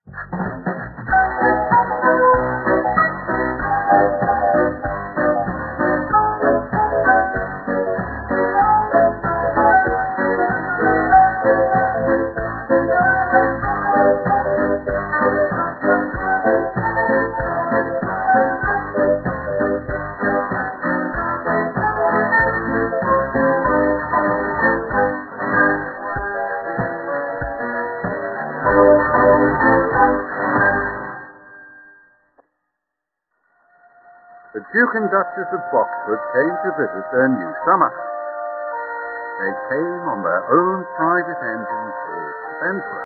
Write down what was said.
The Duke and Duchess of Boxford came to visit their new summer house. They came on their own private engine called Spencer.